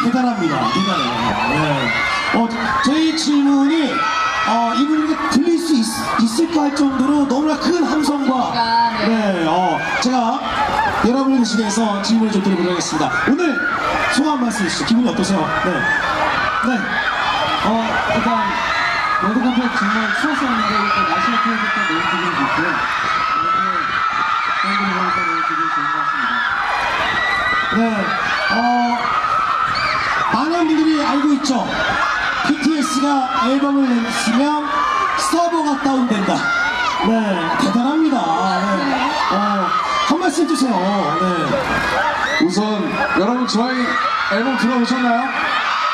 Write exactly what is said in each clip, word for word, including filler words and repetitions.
대단합니다. 대단해요. 네. 어, 저희 질문이 어, 이분에게 들릴 수 있, 있을까 할 정도로 너무나 큰 함성과 네. 네, 어, 제가 여러분을 계시게해서 질문을 좀 드려보도록 하겠습니다. 오늘 소감 한 말씀 해주시죠. 기분이 어떠세요? 네. 네. 어, 일단 월드컵에 정말 추웠었는데 이렇게 날씨가 풀어졌다 너무 기분이 좋고요. 이렇게 팬들이 보니까 너무 기분이 좋은 것 같습니다. 네. 어, 많은 분들이 알고 있죠. 비티에스가 앨범을 냈으면 서버가 다운된다. 네, 대단합니다. 네. 어, 한 말씀 해주세요. 네. 우선 여러분 저희 앨범 들어보셨나요?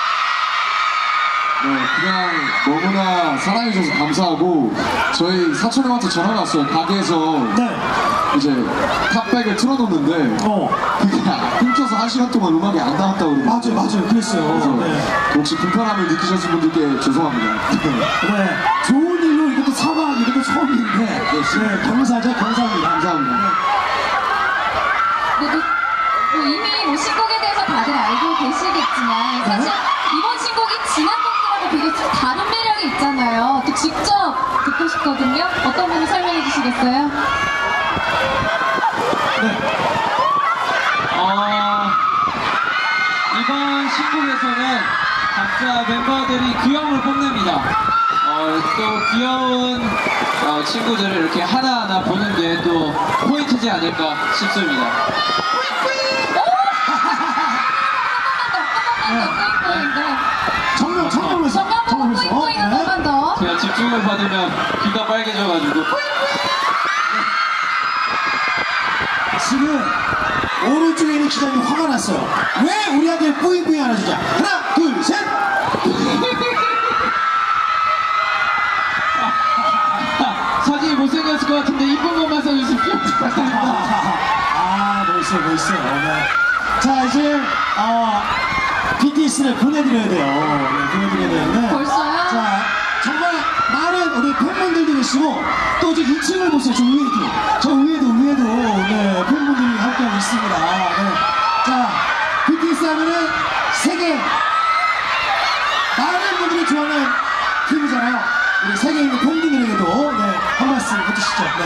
네, 그냥 너무나 사랑해주셔서 감사하고 저희 사촌 형한테 전화가 왔어요. 가게에서 네. 이제 탑백을 틀어놓는데 어. 그게 끊겨서 한 시간 동안 음악이 안 나왔다고 그러고 맞아요, 맞아요. 그랬어요. 그래서 네. 혹시 불편함을 느끼셨을 분들께 죄송합니다. 네. 좋은 일로 이것도 사과하기 이것도 처음인데. 네, 감사하죠. 감사합니다. 감사합니다. 네, 뭐, 뭐 이미 뭐 신곡에 대해서 다들 알고 계시겠지만 사실 이번 신곡이 지난 곡들하고 비교해서 다른 매력이 있잖아요. 또 직접 듣고 싶거든요. 어떤 분이 설명해 주시겠어요? 네. 어, 이번 신곡에서는 각자 멤버들이 귀여움을 뽐냅니다. 어, 또 귀여운 어, 친구들을 이렇게 하나하나 보는 게 또 포인트지 않을까 싶습니다. 정면, 정면에서. 정면 보고 정면에서. 포인트 한 번만 더. 제가 집중을 받으면 귀가 빨개져가지고 지금 오른쪽에 있는 기자님이 화가 났어요. 왜 우리한테 뿌잉뿌잉 안 해주자. 하나, 둘, 셋. 사진이 못생겼을 것 같은데 이쁜 것만 써주십시오. 아, 멋있어요, 멋있어요. 네. 자, 이제 어, 비티에스를 보내드려야 돼요. 네, 보내드려야 되는데. 벌써요? 자, 정말 많은 우리 팬분들도 계시고 또 이제 이 층을 보세요. 저 위에도, 저 위에도 위에도 네, 팬분들이 함께하고 있습니다. 네. 자, 비티에스 하면은 세계 많은 분들이 좋아하는 팀이잖아요. 우리 세계에 있는 팬분들에게도 네, 한 말씀 해주시죠. 네.